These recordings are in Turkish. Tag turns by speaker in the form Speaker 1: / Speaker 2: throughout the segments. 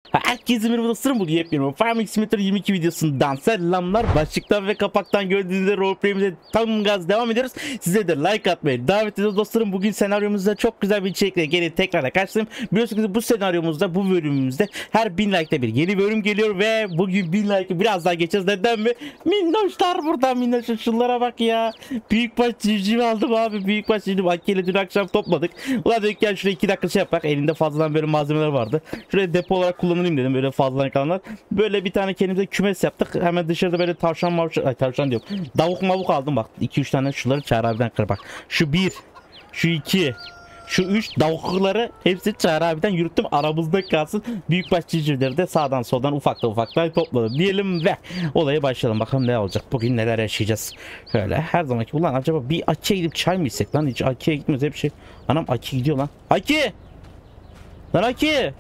Speaker 1: Herkese merhaba dostlarım, bugün yepyeni Farming Simulator 22 videosundan selamlar. Başlıktan ve kapaktan gördüğünüzde roleplay'imize tam gaz devam ediyoruz. Size de like atmayı davet ediyoruz dostlarım. Bugün senaryomuzda çok güzel bir içerikle geri tekrarla karşılayayım. Biliyorsunuz bu senaryomuzda, bu bölümümüzde her 1000 like'da bir yeni bölüm geliyor ve bugün 1000 like'ı biraz daha geçeceğiz. Neden mi? Minnoşlar burada, minnoşlar, şunlara bak ya. Büyükbaş civciv aldım abi, büyükbaş civciv. Akile dün akşam topladık. Ulan dedik gel şuraya 2 dakika şey yapak. Elinde fazladan böyle malzemeler vardı. Şuraya depo olarak kullanayım dedim, böyle fazladan kalanlar. Böyle bir tane kendimize kümes yaptık. Hemen dışarıda böyle tavşan diyorum. Davuk mavuk aldım bak. 2-3 tane şunları Çağrı abiden kır bak. Şu 1, şu 2, şu 3 davukları hepsi Çağrı abiden yürüttüm. Aramızda kalsın. Büyükbaş civcivleri de sağdan soldan ufaktan topladım diyelim ve olaya başlayalım. Bakalım ne olacak. Bugün neler yaşayacağız. Şöyle her zamanki. Ulan acaba bir Aki'ye gidip çay mı içsek lan? Hiç Aki'ye gitmez hep şey. Anam Aki gidiyor lan. Aki! Lan Aki!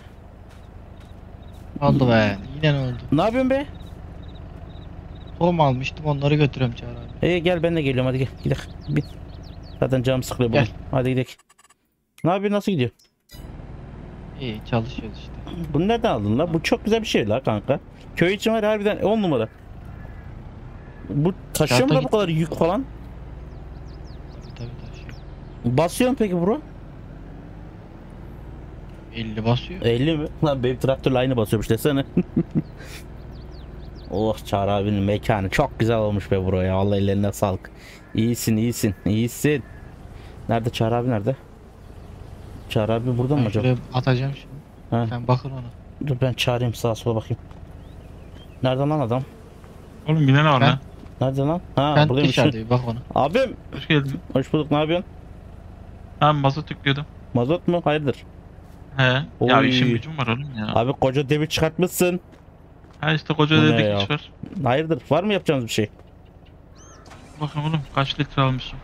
Speaker 2: Oldu be. Yine ne oldu?
Speaker 1: Ne yapıyorsun be?
Speaker 2: Tohum almıştım, onları götürüyorum Çağrı abi.
Speaker 1: Gel ben de geliyorum, hadi gel gidelim. Bir. Zaten canım sıkılıyor bugün.
Speaker 2: Gel.
Speaker 1: Hadi gidelim. Ne yapıyorsun, nasıl gidiyor?
Speaker 2: İyi çalışıyoruz işte.
Speaker 1: Bunu nereden aldın la? Bu çok güzel bir şey la kanka. Köy için var harbiden 10 numara. Bu taşıyor mu da bu kadar yük falan?
Speaker 2: Tabii taşıyor.
Speaker 1: Basıyor mu peki bro?
Speaker 2: 50 basıyor.
Speaker 1: 50 mi? Lan benim traktörle aynı basıyormuş desene. Oh, Çağrı abinin mekanı çok güzel olmuş be bro ya. Vallahi ellerine sağlık. İyisin. Nerede Çağrı abi, nerede? Çağrı abi burada mı
Speaker 2: Ben
Speaker 1: acaba?
Speaker 2: şuraya atacağım şimdi.
Speaker 1: Ha.
Speaker 2: Sen bakın ona.
Speaker 1: Dur ben çağırayım, sağa sola bakayım. Nerede lan adam?
Speaker 3: Oğlum yine ne var lan?
Speaker 1: Nerede lan? Ha,
Speaker 2: Ben
Speaker 1: buradaymış.
Speaker 2: dışarıdayım, bak ona.
Speaker 1: Abim,
Speaker 3: Hoş geldin.
Speaker 1: hoş bulduk, ne yapıyorsun?
Speaker 3: Ben mazot yüklüyordum.
Speaker 1: Mazot mu? Hayırdır?
Speaker 3: He. Ya
Speaker 1: Oy.
Speaker 3: işim gücüm var oğlum ya.
Speaker 1: Abi koca devir çıkartmışsın.
Speaker 3: Ha işte koca
Speaker 1: Bu ne
Speaker 3: dedik
Speaker 1: ya?
Speaker 3: iş var.
Speaker 1: Hayırdır? Var mı yapacağınız bir şey?
Speaker 3: Bakın oğlum kaç litre almışım.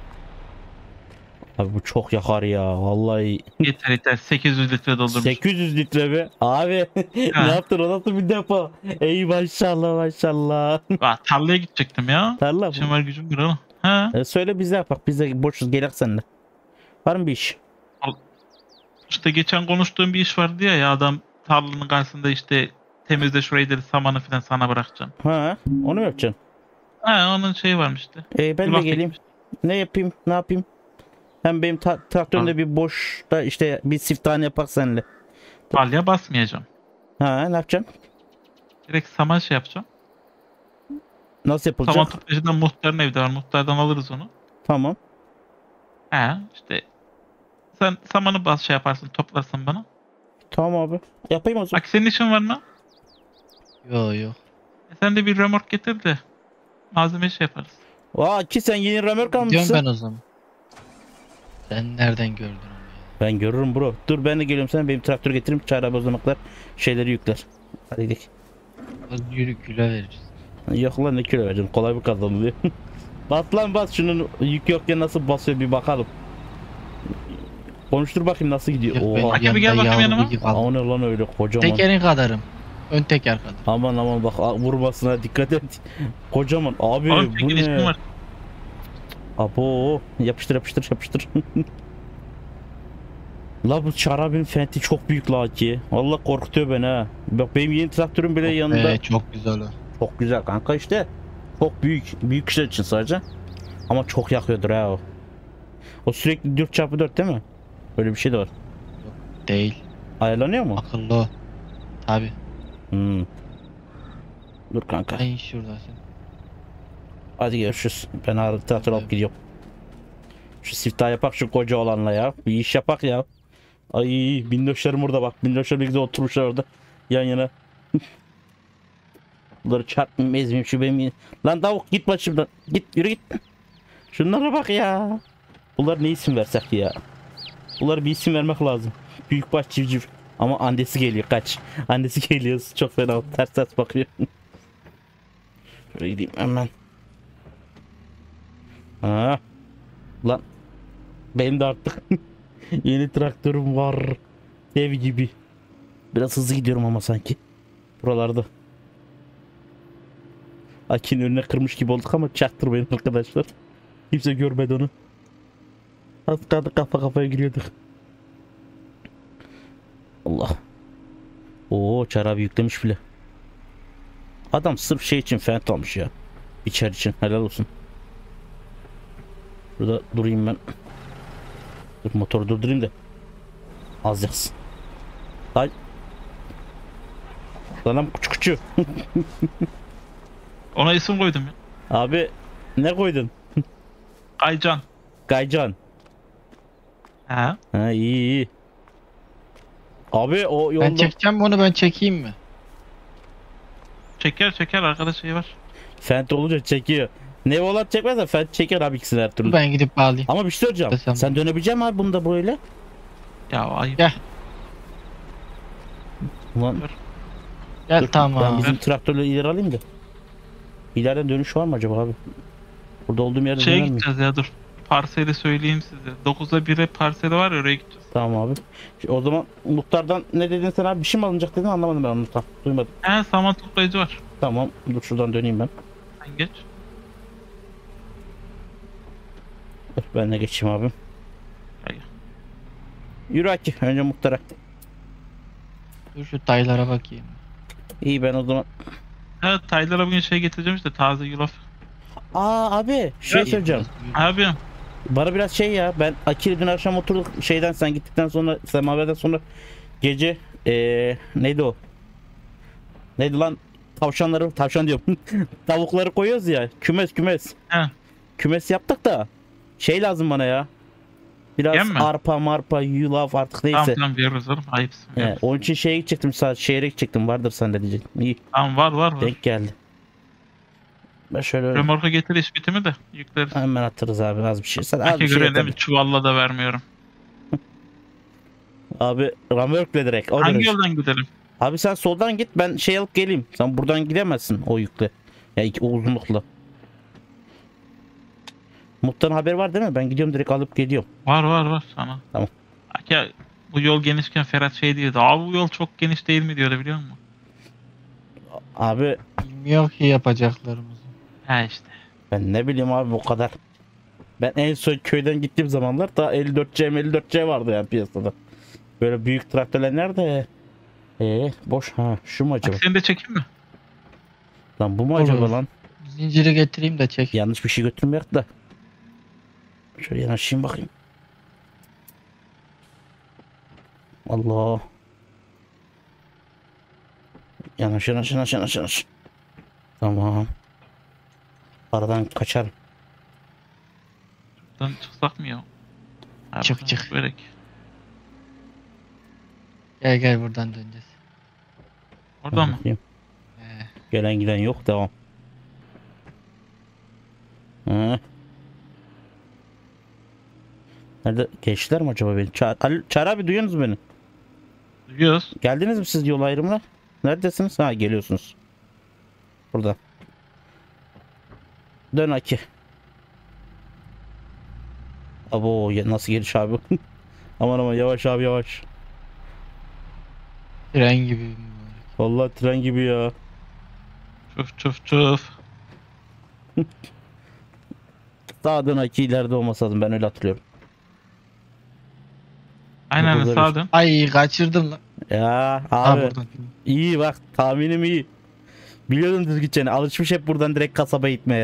Speaker 1: Abi bu çok yakar ya. Vallahi
Speaker 3: Yeter 800 litre doldurmuşum.
Speaker 1: 800 litre mi? Abi ne
Speaker 3: Ha.
Speaker 1: yaptın? O nasıl bir depo? Ey maşallah.
Speaker 3: Bak tarlaya gidecektim ya.
Speaker 1: Tarla mı?
Speaker 3: İşim var gücüm var oğlum. Ha.
Speaker 1: Söyle bize yapak. Biz de boşuz, gerek seninle. Var mı bir iş?
Speaker 3: İşte geçen konuştuğum bir iş vardı ya adam tarlanın karşısında işte temizle şurayı dedi, samanı falan sana bırakacağım.
Speaker 1: Ha, onu mu yapacaksın?
Speaker 3: Ha onun şeyi varmış işte.
Speaker 1: Ben de
Speaker 3: Yulaf
Speaker 1: geleyim.
Speaker 3: ekmiş.
Speaker 1: Ne yapayım? Ne yapayım? Hem benim traktörümde bir boşta işte bir siftahını yapak seninle.
Speaker 3: Balya basmayacağım.
Speaker 1: Ha, ne yapacaksın?
Speaker 3: Direkt saman şey yapacağım.
Speaker 1: Nasıl
Speaker 3: Saman
Speaker 1: yapılacak?
Speaker 3: toplayıcıdan muhtarın evde var. Muhtardan alırız onu.
Speaker 1: Tamam.
Speaker 3: He işte sen samanı bas şey yaparsın, toplarsın bana.
Speaker 1: Tamam abi. Yapayım o zaman.
Speaker 3: Bak senin işin var mı?
Speaker 2: Yo.
Speaker 3: Sen de bir remork getir de malzeme şey yaparız.
Speaker 1: Aa, ki sen yeni römork
Speaker 2: Diyorum
Speaker 1: almışsın.
Speaker 2: ben o zaman. Sen nereden gördün onu ya?
Speaker 1: Ben görürüm bro. Dur ben de geliyorum, sen benim traktörü getireyim. Çağrı abi o zamanlar şeyleri yükler. Hadi gidelim.
Speaker 2: Az yürü, kilo veririz.
Speaker 1: Yok lan, ne kilo vereceğim. Kolay bir kazanılıyor. Bas lan bas, şunun yük yokken nasıl basıyor bir bakalım. Konuştur bakayım nasıl gidiyor.
Speaker 2: Yok,
Speaker 1: Oha.
Speaker 3: Hakem bir gel
Speaker 2: yanında
Speaker 3: bakayım
Speaker 2: yavru
Speaker 3: yanıma.
Speaker 2: bıyık
Speaker 1: Aa,
Speaker 2: aldım.
Speaker 1: o ne lan öyle kocaman.
Speaker 2: Tekerin kadarım. Ön teker kadar.
Speaker 1: Aman bak, vurmasına dikkat et. Kocaman abi,
Speaker 3: Oğlum
Speaker 1: bu
Speaker 3: çekil işim
Speaker 1: ne?
Speaker 3: var.
Speaker 1: Abo, yapıştır. La bu Çağrı abinin fenti çok büyük la ki. Vallahi korkutuyor beni ha. Bak benim yeni traktörüm bile yanında.
Speaker 2: Çok güzel o.
Speaker 1: Çok güzel kanka işte. Çok büyük kişiler için sadece. Ama çok yakıyordur ha o. O sürekli 4x4 değil mi? Öyle bir şey de var.
Speaker 2: Değil.
Speaker 1: Ayarlanıyor mu?
Speaker 2: Akıllı o. Tabi.
Speaker 1: Hmm. Dur kanka.
Speaker 2: En şuradasın.
Speaker 1: Hadi görüşürüz. Ben traktör alıp gidiyorum. Şu siftah yapak şu koca olanla ya. Bir iş yapak ya. Ay, minnoşlarım orada bak. Minnoşlar bir güzel oturmuşlar orada. Yan yana. Bunları çarpmayayım, ezmeyeyim şu benim. Lan tavuk git başımdan. Git, yürü git. Şunlara bak ya. Bunlar ne isim versek ya? Bunlara bir isim vermek lazım. Büyükbaş civciv. Ama annesi geliyor, kaç. Annesi geliyor, çok fena ters bakıyor. Şöyle gideyim hemen. Ha. Lan. Benim de artık yeni traktörüm var. Ev gibi. Biraz hızlı gidiyorum ama sanki. Buralarda. Aki'nin önüne kırmış gibi olduk ama çaktırmayın arkadaşlar. Kimse görmedi onu. Az kaldı kafa kafaya giriyorduk. Allah. Oo Çağrı abi yüklemiş bile. Adam sırf şey için fent almış ya. İçer için helal olsun. Burada durayım ben. Dur motoru durdurayım da. Az yaksın. Hay. Lanam küçük küçük.
Speaker 3: Ona isim koydum ya.
Speaker 1: Abi ne koydun?
Speaker 3: Aycan.
Speaker 1: Gaycan.
Speaker 3: He.
Speaker 1: Ha iyi iyi. Abi o
Speaker 2: Ben
Speaker 1: yolda
Speaker 2: çekeceğim bunu, ben çekeyim mi?
Speaker 3: Çeker arkada şey var.
Speaker 1: fent olunca çekiyor. Ne olan çekmezse fent çeker abi ikisini her türlü.
Speaker 2: Ben gidip bağlayayım.
Speaker 1: Ama bir şey söyleyeceğim.
Speaker 2: Desem.
Speaker 1: Sen dönebilecek misin abi bunda böyle?
Speaker 3: Ya ayıp.
Speaker 2: Gel.
Speaker 1: Ulan
Speaker 2: Gel
Speaker 1: dur,
Speaker 2: tamam.
Speaker 1: ben bizim traktörle ileri alayım da. İleriden dönüş var mı acaba abi? Burada olduğum yerde
Speaker 3: Şeye
Speaker 1: döner mi?
Speaker 3: gideceğiz ya dur. Parseli söyleyeyim size. 9'a 1'e parseli var ya, oraya gideceğiz.
Speaker 1: Tamam abi. O zaman muhtardan ne dedin sen abi? Bir şey mi alınacak dedin, anlamadım ben onu tam. Duymadım.
Speaker 3: He, saman toplayıcı var.
Speaker 1: Tamam dur şuradan döneyim ben.
Speaker 3: Sen geç.
Speaker 1: Dur ben de geçeyim abi.
Speaker 3: Gel, gel.
Speaker 1: Yürü Aki önce muhtara.
Speaker 2: Dur şu taylara bakayım.
Speaker 1: İyi ben o zaman.
Speaker 3: Evet, Taylar'a bugün şey getireceğim işte, taze yulaf.
Speaker 1: Aa abi şey söyleyeceğim.
Speaker 3: Abi
Speaker 1: Bana biraz şey ya, ben Aki'yle dün akşam oturduk şeyden, sen gittikten sonra semaverden sonra gece neydi o? Neydi lan? Tavşan diyorum. Tavukları koyuyoruz ya, kümes.
Speaker 3: he.
Speaker 1: Kümes yaptık da şey lazım bana ya. Biraz
Speaker 3: Yem mi?
Speaker 1: arpa marpa yulaf artık neyse.
Speaker 3: Tamam veririz oğlum, ayıpsın. veririz.
Speaker 1: Onun için şeye gidecektim, sadece şehre gidecektim, vardır sende diyecektim. İyi
Speaker 3: Tamam, var.
Speaker 1: denk geldi. Ben şöyle
Speaker 3: Römorka getir, iş bitimi de yükleriz.
Speaker 1: hemen atarız abi, az bir şey. Sen az
Speaker 3: Belki
Speaker 1: bir şey
Speaker 3: göre değil mi?
Speaker 1: yeter.
Speaker 3: Çuvalla da vermiyorum.
Speaker 1: Abi ramörkle direkt. O
Speaker 3: Hangi
Speaker 1: derece.
Speaker 3: yoldan gidelim?
Speaker 1: Abi sen soldan git, ben şey alıp geleyim. Sen buradan gidemezsin o yükle. Ya o uzunlukla. Muhtarın haberi var değil mi? Ben gidiyorum direkt alıp geliyorum.
Speaker 3: Var sana.
Speaker 1: Tamam.
Speaker 3: Ya bu yol genişken Ferhat şey diyordu. Abi bu yol çok geniş değil mi diyordu, biliyor musun?
Speaker 1: Abi
Speaker 2: Bilmiyor ki yapacaklarımızı.
Speaker 3: He işte.
Speaker 1: ben ne bileyim abi o kadar. Ben en son köyden gittiğim zamanlar da 54C vardı yani piyasada. Böyle büyük traktörler nerede? Boş ha, şu mu acaba?
Speaker 3: Bak seni de çekeyim mi?
Speaker 1: Lan bu mu
Speaker 2: Olur.
Speaker 1: acaba lan?
Speaker 2: Zinciri getireyim de çek.
Speaker 1: Yanlış bir şey götürmeyek da. Şöyle yanaşayım bakayım. Allah. Yanaş. Tamam. Aradan kaçarım.
Speaker 3: Buradan çıksak mı ya? Ha,
Speaker 2: Çık,
Speaker 3: buradan
Speaker 2: çık.
Speaker 3: Börek.
Speaker 2: Gel buradan döneceğiz.
Speaker 3: Orada mı?
Speaker 1: Bakayım.
Speaker 2: He.
Speaker 1: Gelen giden yok, devam. Hı. Nerede geçtiler mi acaba beni? Çağrı abi, duyuyorsunuz beni?
Speaker 3: Duyuyoruz.
Speaker 1: Geldiniz mi siz yol ayrımına? Neredesiniz? Ha, geliyorsunuz. Burada. Dön Aki. Abo nasıl geliş abi? Aman yavaş abi yavaş.
Speaker 2: Tren gibi.
Speaker 1: Vallahi tren gibi ya.
Speaker 3: Çuf.
Speaker 1: Daha dön Aki, ileride olmasa lazım, ben öyle hatırlıyorum.
Speaker 3: Aynen,
Speaker 1: Dokuzda
Speaker 3: sağa
Speaker 1: bir.
Speaker 3: dön.
Speaker 2: Ay kaçırdım lan.
Speaker 1: Ya
Speaker 2: Ha
Speaker 1: abi
Speaker 2: buradan.
Speaker 1: iyi bak, tahminim iyi. Biliyordum düz gideceğini. Alışmış hep buradan direkt kasaba gitmeye.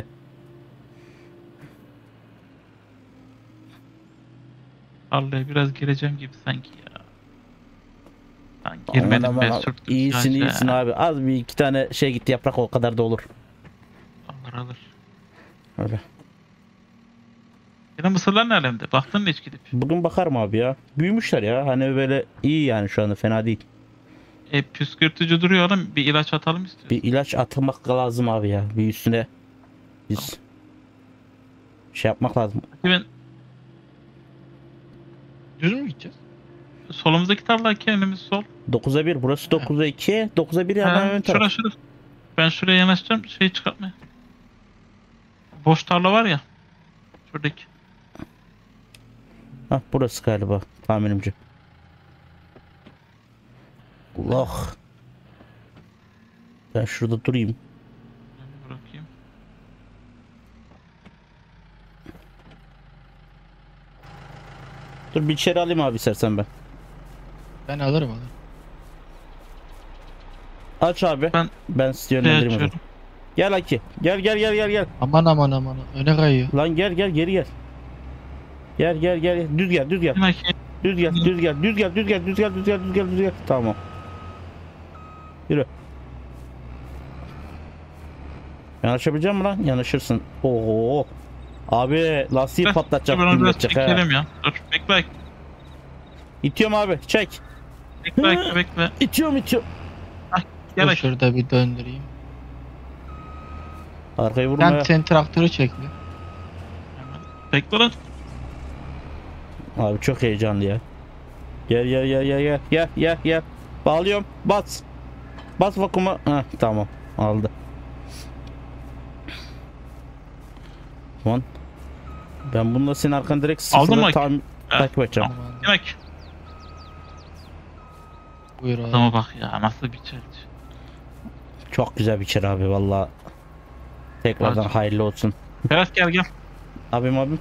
Speaker 3: Vallahi biraz gireceğim gibi sanki ya. Ben girmedim
Speaker 1: Aman,
Speaker 3: be,
Speaker 1: aman.
Speaker 3: sürttüm
Speaker 1: İyisin
Speaker 3: sadece.
Speaker 1: abi. Az bir iki tane şey gitti, yaprak o kadar da olur.
Speaker 3: Alır.
Speaker 1: Öyle.
Speaker 3: Yine mısırlar ne alemde? Baktın mı hiç gidip?
Speaker 1: Bugün bakarım abi ya. Büyümüşler ya. Hani böyle iyi yani, şu anda fena değil.
Speaker 3: Püskürtücü duruyor oğlum. Bir ilaç atalım istiyorsun.
Speaker 1: Bir ilaç atmak lazım abi ya. Bir üstüne biz şey yapmak lazım.
Speaker 3: Ben
Speaker 2: Düz mü gideceğiz?
Speaker 3: solumuzdaki tarla ki, önümüz sol.
Speaker 1: 9'a 1 burası, 9'a 2. 9'a 1 yandan ön taraf.
Speaker 3: Şura. Ben şuraya yanaşacağım, şeyi çıkartmaya. Boş tarla var ya. Şuradaki.
Speaker 1: Hah, burası galiba tahminimce. Allah. Ben şurada durayım.
Speaker 3: Ben bırakayım.
Speaker 1: Dur bir içeri alayım abi istersen ben.
Speaker 2: Ben alırım.
Speaker 1: Aç abi.
Speaker 3: Ben
Speaker 1: Ben sizi
Speaker 3: şey
Speaker 1: yönlendireyim o zaman.
Speaker 3: açıyorum.
Speaker 1: Gel Aki. Gel.
Speaker 2: Aman aman aman. Öne kayıyor.
Speaker 1: Lan gel geri gel. Gel. Düz gel.
Speaker 3: Yine ki
Speaker 1: Düz gel. Tamam. Yürü. Yanaşabilecek misin lan? Yanaşırsın. Oo. Abi lastiği patlatacak.
Speaker 3: ben onu biraz
Speaker 1: Dinletecek ha.
Speaker 3: çekelim ya. Dur bekle.
Speaker 1: İtiyorum abi. Çek.
Speaker 3: Bekle.
Speaker 1: İtiyorum.
Speaker 3: Gel
Speaker 2: Dur
Speaker 3: Aki.
Speaker 2: şurada bir döndüreyim.
Speaker 1: Arkayı vurmaya.
Speaker 2: Sen traktörü çek bir.
Speaker 3: Bekle lan.
Speaker 1: Abi çok heyecanlı ya. Gel. Bağlıyorum. Bas. Bas vakuma. Heh, tamam. Aldı. Lan. Ben bununla senin arkanı direkt
Speaker 3: Aldın mı?
Speaker 1: sıfıra
Speaker 3: Evet,
Speaker 1: takip edeceğim.
Speaker 3: tamam.
Speaker 2: Aman.
Speaker 3: Gel Aki.
Speaker 2: Buyur abi.
Speaker 3: Adama bak ya nasıl bir çelç.
Speaker 1: Çok güzel bir çır abi valla. Tekrardan
Speaker 3: Hadi.
Speaker 1: hayırlı olsun.
Speaker 3: Ferhat gel.
Speaker 1: Abim.
Speaker 3: Bin.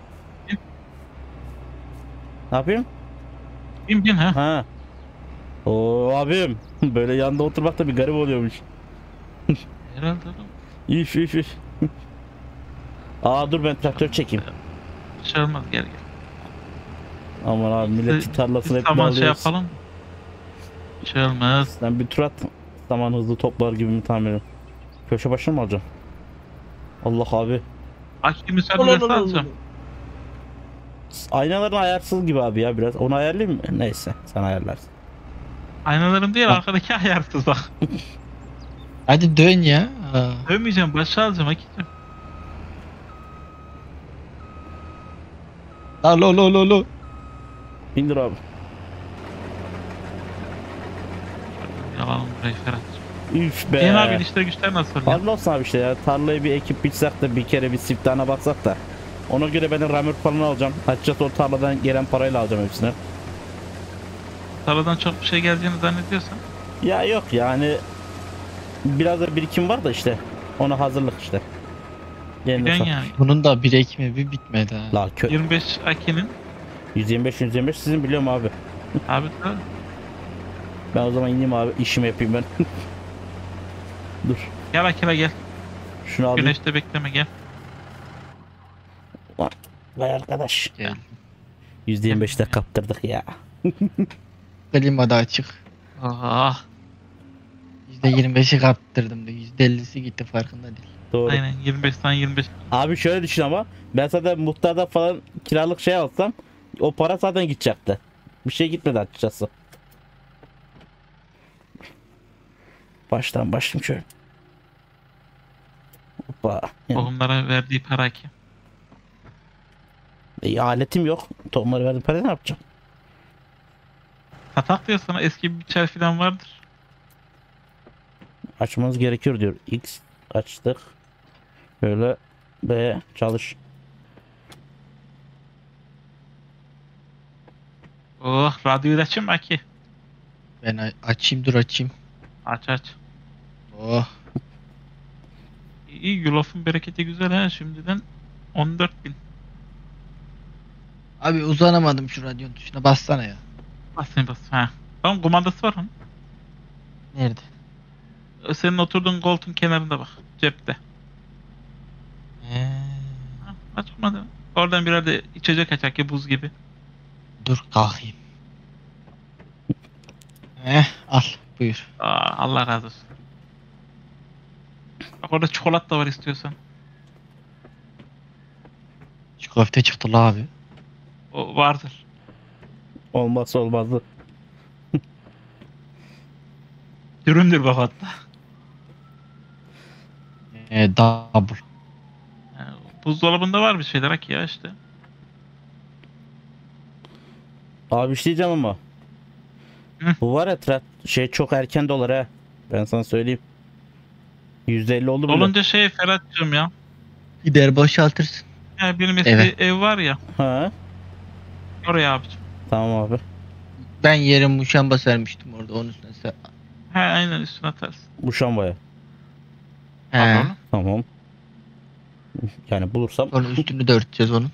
Speaker 1: Ne yapayım?
Speaker 3: Bin ha.
Speaker 1: Ha. Oo abim. Böyle yanında oturmak da bir garip oluyormuş.
Speaker 3: Herhalde oğlum.
Speaker 1: İf. Aa dur ben traktör çekeyim.
Speaker 3: Bir şey olmaz gel.
Speaker 1: Aman abi milletin tarlasını hep
Speaker 3: Tamam şey
Speaker 1: bağlıyoruz.
Speaker 3: yapalım. Bir şey olmaz.
Speaker 1: Sen bir tur at. Zaman hızlı toplar gibi mi tahmin ediyorum. Köşe başına mı alacaksın? Allah abi.
Speaker 3: Aki müsaade alacağım.
Speaker 1: Aynaların ayarsız gibi abi ya biraz. Onu ayarlayayım mı? Neyse sen ayarlarsın.
Speaker 3: Aynalarım değil
Speaker 1: Ha.
Speaker 3: arkadaki ayarsız bak.
Speaker 2: Hadi dön ya. Aa.
Speaker 3: Dönmeyeceğim başa alacağım Aki'cim.
Speaker 2: Lo.
Speaker 1: İndir abi.
Speaker 3: Yalan burayı Ferhat.
Speaker 1: Üf be.
Speaker 3: Benim abinin işleri güçler nasıl ya?
Speaker 1: Hadi olsun abi işte ya. Tarlayı bir ekip biçsek de bir kere bir siftahına baksak da. Ona göre ben ramür falan alacağım. Açıkçası o tarladan gelen parayla alacağım hepsini.
Speaker 3: Tarladan çok bir şey geleceğini zannediyorsan.
Speaker 1: Ya yok yani. Biraz da birikim var da işte. Ona hazırlık işte.
Speaker 3: Biliyorsun yani.
Speaker 2: Bunun da bir ekmeği bir bitmedi ha.
Speaker 1: La
Speaker 3: 25 Aki'nin
Speaker 1: 125 sizin biliyorum abi.
Speaker 3: abi da
Speaker 1: Ben o zaman ineyim abi işimi yapayım ben. Dur.
Speaker 3: gel Aki'le gel.
Speaker 1: Şunu alayım.
Speaker 3: Güneşte bekleme gel.
Speaker 1: Vay arkadaş.
Speaker 2: Gel.
Speaker 1: %25'te kaptırdık ya.
Speaker 2: Klima da açık.
Speaker 3: Ah,
Speaker 2: %25'i kaptırdım da %50'si gitti farkında değil.
Speaker 1: Doğru.
Speaker 3: aynen 25'ten 25.
Speaker 1: Abi şöyle düşün ama ben zaten muhtarda falan kiralık şey alsam o para zaten gidecekti. Bir şey gitmedi açıkçası. Baştan başlayayım şöyle. Hoppa. Yani,
Speaker 3: Tohumlara verdiği para Aki.
Speaker 1: aletim yok. Tohumları verdim para ne yapacağım?
Speaker 3: Satak diyor sana eski bir biçer falan vardır.
Speaker 1: Açmanız gerekiyor diyor. X açtık. Böyle B çalış.
Speaker 3: Oh radyoyu da açayım mı Aki?
Speaker 2: Ben açayım dur açayım.
Speaker 3: Aç.
Speaker 2: Oh.
Speaker 3: İyi yulafın bereketi güzel ha şimdiden 14.000.
Speaker 2: Abi uzanamadım şu radyonun tuşuna bassana ya.
Speaker 3: Bas. Ha. Tamam kumandası var onun.
Speaker 2: Nerede?
Speaker 3: Senin oturduğun koltuğun kenarında bak. Cepte. Ha, açmadı. Oradan birer de içecek aç Aki buz gibi.
Speaker 2: Dur kalkayım. Al buyur.
Speaker 3: Aa, Allah razı olsun. Bak orada çikolata da var istiyorsan.
Speaker 2: Şu köfte çıktı la abi.
Speaker 3: O vardır.
Speaker 1: Olmazsa olmazdı.
Speaker 3: Dürümdür bak hatta.
Speaker 2: Double.
Speaker 3: Yani buzdolabında var bir şeyler Aki ya işte.
Speaker 1: Abi bir şey diyeceğim ama.
Speaker 3: Hı.
Speaker 1: Bu var ya şey çok erken dolar ha. Ben sana söyleyeyim. %50 oldu bile.
Speaker 3: Olunca şey Ferhat'cığım ya.
Speaker 2: Gider boşaltırsın.
Speaker 3: Yani benim eski
Speaker 2: Evet.
Speaker 3: ev var ya.
Speaker 1: Ha,
Speaker 3: Oraya abicim.
Speaker 1: tamam abi.
Speaker 2: Ben yere muşamba sermiştim orada onun üstüne
Speaker 3: He aynen üstüne atarsın.
Speaker 1: Muşambaya.
Speaker 2: He.
Speaker 3: Al onu.
Speaker 1: Tamam. Yani bulursam.
Speaker 2: Onun üstünü de örteceğiz onun.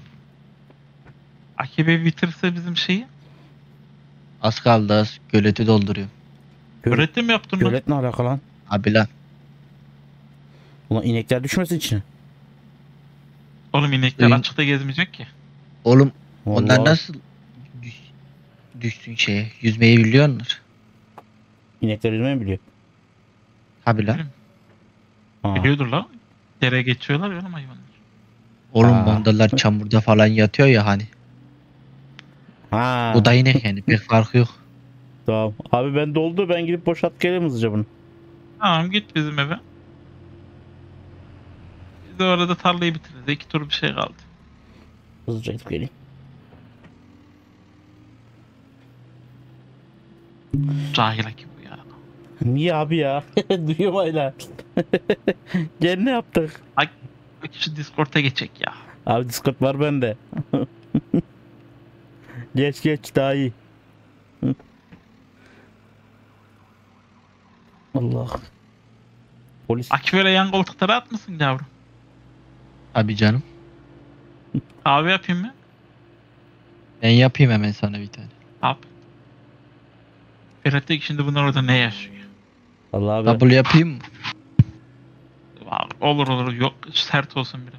Speaker 3: Aki Bey bitirse bizim şeyi.
Speaker 2: Az kaldı az. Göleti dolduruyor.
Speaker 3: Öğretim yaptın lan.
Speaker 1: Gölet ne alaka lan?
Speaker 2: Abi lan.
Speaker 1: Ulan inekler düşmesin içine.
Speaker 3: Oğlum inekler
Speaker 2: Ün-
Speaker 3: açıkta gezmeyecek ki.
Speaker 2: Oğlum onlar
Speaker 1: Vallahi
Speaker 2: nasıl düşsün şeye? Yüzmeyi biliyorlar.
Speaker 1: İnekler yüzmeyi mi biliyor?
Speaker 2: Abi lan.
Speaker 1: Ha.
Speaker 3: Biliyordur lan. Dereye geçiyorlar ya oğlum hayvanlar.
Speaker 2: Oğlum
Speaker 1: Aa.
Speaker 2: mandalar çamurda falan yatıyor ya hani.
Speaker 1: Ha.
Speaker 2: O da inek yani pek farkı yok.
Speaker 1: Tamam. Abi ben doldu. Ben gidip boşalt geleyim hızlıca bunu.
Speaker 3: Tamam git bizim eve. Biz de orada tarlayı bitiririz. 2 tur bir şey kaldı.
Speaker 1: Hızlıca gidip geleyim.
Speaker 3: Cahil ki bu ya.
Speaker 1: Niye abi ya? Duyuyorum hala. Gel ne yaptık?
Speaker 3: Bak şu Discord'a geçecek ya.
Speaker 1: Abi Discord var bende. Geç geç daha iyi. Allah. Polis.
Speaker 3: Akif öyle yan koltukta rahat mısın yavrum?
Speaker 2: Abi canım.
Speaker 3: Kahve yapayım mı?
Speaker 2: Ben yapayım hemen sana bir tane.
Speaker 3: Yap. Ferhat diyor ki şimdi bunlar orada ne yaşıyor?
Speaker 1: Allah abi.
Speaker 2: Double yapayım mı?
Speaker 3: Olur olur yok sert olsun biraz.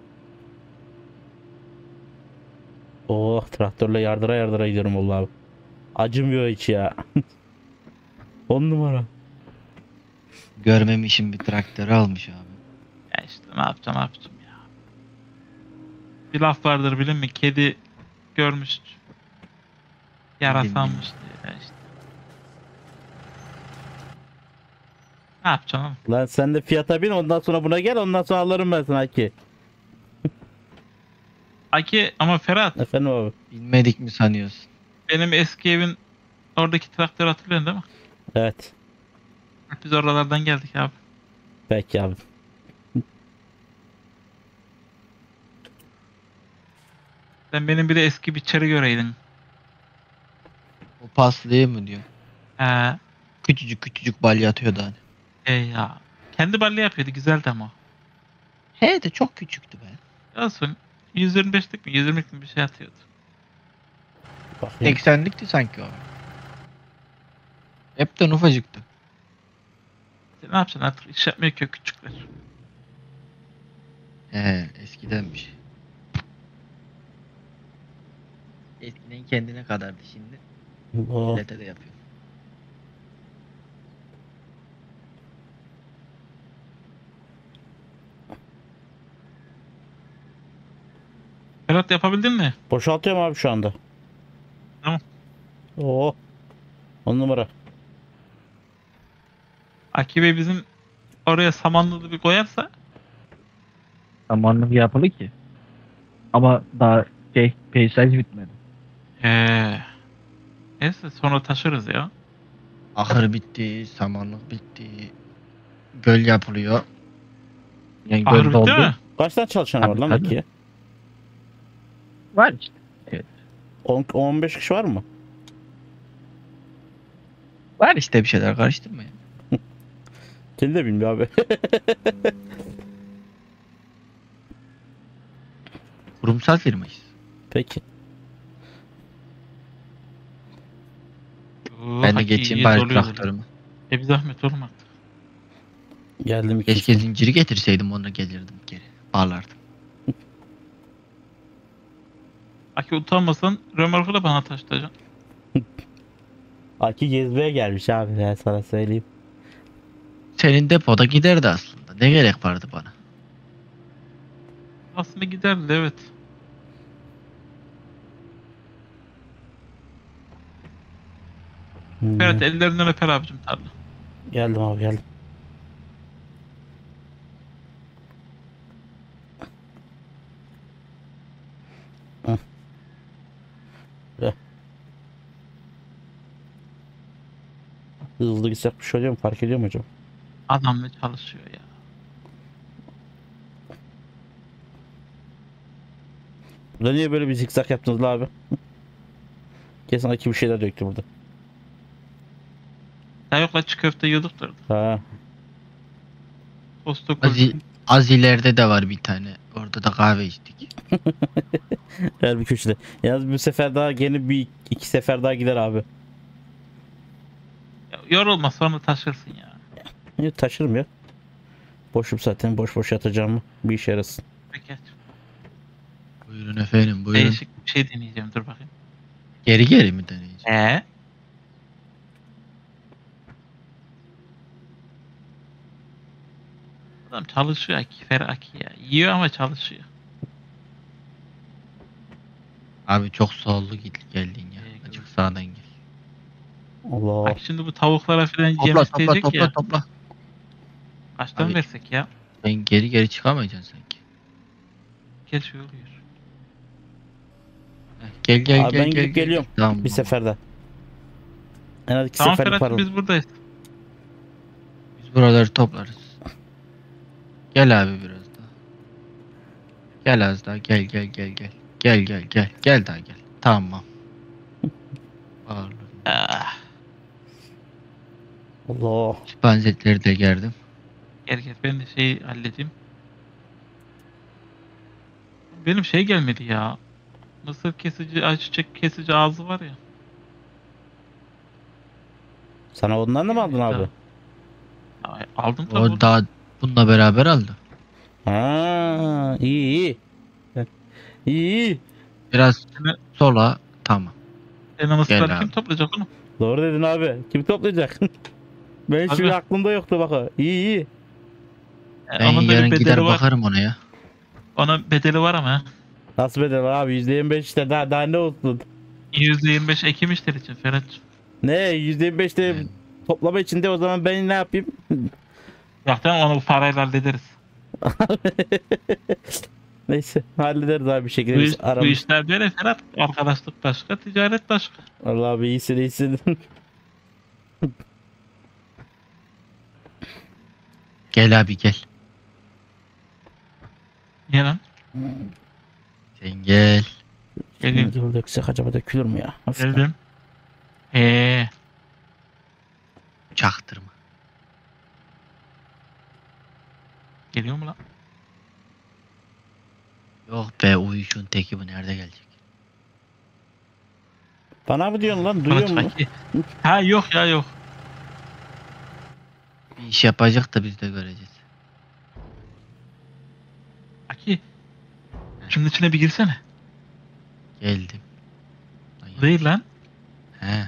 Speaker 1: Oh traktörle yardıra yardıra gidiyorum vallahi abi. Acımıyor hiç ya. 10 numara.
Speaker 2: Görmemişim bir traktörü almış abi.
Speaker 3: Ya işte ne yapacağım ya. Bir laf vardır bilin mi? Kedi görmüş. Yarasanmış diye ya işte. Ne yapacaksın oğlum?
Speaker 1: Lan sen de fiyata bin ondan sonra buna gel ondan sonra alırım ben sana ki.
Speaker 3: Aki ama Ferhat
Speaker 1: Efendim abi.
Speaker 2: Bilmedik mi sanıyorsun?
Speaker 3: benim eski evin oradaki traktörü hatırlıyorsun değil mi?
Speaker 1: Evet.
Speaker 3: Biz oralardan geldik abi.
Speaker 1: Peki abi.
Speaker 3: Sen benim bir de eski biçeri göreydin.
Speaker 2: O paslığı mı diyor?
Speaker 3: He.
Speaker 2: Küçücük küçücük balya atıyordu hani.
Speaker 3: Ya. Kendi balya yapıyordu güzeldi ama.
Speaker 2: He de çok küçüktü be.
Speaker 3: Olsun. 125'lik mi 120'lik mi bir şey atıyordu.
Speaker 1: Bakayım.
Speaker 2: 80'likti sanki o. Hepten ufacıktı.
Speaker 3: Sen ne yapacaksın artık iş yapmıyor ki o küçükler.
Speaker 2: He eskidenmiş. Eskiden kendine kadardı şimdi.
Speaker 1: Oh.
Speaker 2: Millete de yapıyor.
Speaker 3: Ferhat yapabildin mi?
Speaker 1: Boşaltıyorum abi şu anda.
Speaker 3: Tamam.
Speaker 1: Oo. 10 numara.
Speaker 3: Aki Bey bizim oraya samanlığı bir koyarsa
Speaker 2: Zamanlı yapılı ki. Ama daha peyzaj bitmedi.
Speaker 3: neyse sonra taşırız ya.
Speaker 2: Ahır bitti, samanlık bitti. Göl yapılıyor. Yani
Speaker 3: Ahır
Speaker 2: göl
Speaker 3: bitti
Speaker 2: doldu.
Speaker 3: mi?
Speaker 1: Kaç tane çalışan var
Speaker 2: Tabii,
Speaker 1: lan
Speaker 2: tabii.
Speaker 1: peki?
Speaker 2: Var işte.
Speaker 1: 15 kişi var mı?
Speaker 2: Var işte bir şeyler karıştırmayın.
Speaker 1: Kendi de bilmiyor abi.
Speaker 2: Kurumsal firmayız.
Speaker 1: Peki.
Speaker 2: Ben de
Speaker 3: Aki
Speaker 2: geçeyim
Speaker 3: iyi
Speaker 2: bari
Speaker 3: zorluyor
Speaker 2: traktörümü.
Speaker 3: bunu. Bir zahmet oğlum artık.
Speaker 1: Geldim
Speaker 2: Keşke
Speaker 1: ikinci.
Speaker 2: zinciri getirseydim onunla gelirdim geri. Bağlardım.
Speaker 3: Aki utanmasan römorku da bana taşıtacaksın.
Speaker 1: Aki gezmeye gelmiş abi ben sana söyleyeyim.
Speaker 2: Senin depoda giderdi aslında. Ne gerek vardı bana?
Speaker 3: Aslında giderdi evet. Ferhat ellerinden öper abicim tarla.
Speaker 1: Geldim abi geldim. Hı. Ve. Hızlı gitsek bir şey oluyor mu? Fark ediyor mu hocam?
Speaker 3: Adam ne çalışıyor ya.
Speaker 1: Burada niye böyle bir zikzak yaptınız la abi? Kesin Aki bir şeyler döktü burada.
Speaker 3: Ya yok la çiğ köfte yiyorduktur.
Speaker 1: Ha.
Speaker 3: Tostu
Speaker 2: Az,
Speaker 3: koyduk.
Speaker 2: az ileride de var bir tane. Orada da kahve içtik.
Speaker 1: Her bir köşede. Yalnız bir sefer daha gene bir iki sefer daha gider abi.
Speaker 3: Ya yorulma sonra taşırsın ya.
Speaker 1: Taşırım ya. Boşum zaten, boş boş yatacağım. Bir işe yarasın.
Speaker 3: Peki.
Speaker 2: Buyurun efendim buyurun.
Speaker 3: Değişik bir şey deneyeceğim, dur bakayım.
Speaker 2: Geri geri mi deneyeceğim?
Speaker 3: Adam çalışıyor Aki, Feraki ya. Yiyor ama çalışıyor.
Speaker 2: Abi çok sollu geldin ya.
Speaker 3: İyi,
Speaker 2: Azıcık sağdan gel.
Speaker 1: Allah.
Speaker 3: Bak şimdi bu tavuklara falan yem
Speaker 2: Topla
Speaker 3: isteyecek ya.
Speaker 2: topla.
Speaker 3: Kaçtan
Speaker 2: Abi.
Speaker 3: versek ya?
Speaker 2: Ben geri çıkamayacaksın sanki.
Speaker 3: Gel şöyle yürü.
Speaker 2: Heh, gel
Speaker 1: Abi ben gidip geliyorum.
Speaker 2: Tamam.
Speaker 1: Bir seferde. En az iki
Speaker 3: Tamam
Speaker 1: seferlik
Speaker 3: Ferhat'cığım,
Speaker 1: var.
Speaker 3: biz buradayız.
Speaker 2: Biz buraları toplarız. Gel abi biraz daha. Gel az daha gel. Gel daha gel. Tamam. Ağırladım.
Speaker 3: Ah,
Speaker 1: Allah.
Speaker 2: Spanzetleri de gerdim.
Speaker 3: gel ben de şeyi halledeyim. Benim şey gelmedi ya. Mısır kesici, ayçiçek kesici ağzı var ya.
Speaker 1: Sana ondan da mı aldın abi?
Speaker 3: Ay, aldım tabii.
Speaker 2: O daha bununla beraber aldım.
Speaker 1: Ha, iyi. İyi.
Speaker 2: Biraz sola tamam.
Speaker 3: Senin mısırları
Speaker 2: Gel
Speaker 3: kim
Speaker 2: abi.
Speaker 3: toplayacak onu?
Speaker 1: Doğru dedin abi. Kim toplayacak? Ben
Speaker 3: Abi.
Speaker 1: şimdi aklımda yoktu bak. İyi.
Speaker 2: Ben
Speaker 3: Onun da bir
Speaker 2: yarın
Speaker 3: bedeli
Speaker 2: gider
Speaker 3: var.
Speaker 2: bakarım ona ya.
Speaker 3: Ona bedeli var ama.
Speaker 1: Nasıl bedel abi? %25 işte daha ne olsun?
Speaker 3: %25 ekim işleri için Ferhat'cığım.
Speaker 1: Ne? %25 de
Speaker 2: Yani.
Speaker 1: toplama içinde, o zaman ben ne yapayım?
Speaker 3: Yok tamam, onu parayla hallederiz.
Speaker 1: Neyse hallederiz abi bir şekilde.
Speaker 3: Bu,
Speaker 1: Biz
Speaker 3: bu
Speaker 1: aramız.
Speaker 3: işler böyle Ferhat. Arkadaşlık başka, ticaret başka.
Speaker 1: Allah abi iyisin.
Speaker 2: Gel abi gel.
Speaker 3: Niye lan?
Speaker 2: Sen gel.
Speaker 3: Geleyim.
Speaker 1: Yol döksek acaba dökülür mü ya? Hafiften.
Speaker 3: Geldim.
Speaker 2: Çaktırma.
Speaker 3: Geliyor mu lan?
Speaker 2: Yok be uyuşun teki bu nerede gelecek?
Speaker 1: Bana mı diyorsun lan? Duyuyor musun?
Speaker 3: Aki. Ha yok ya yok.
Speaker 2: Bir iş yapacak da biz de göreceğiz.
Speaker 3: Aki. Şunun içine bir girsene.
Speaker 2: Geldim.
Speaker 3: Değil lan.
Speaker 2: He.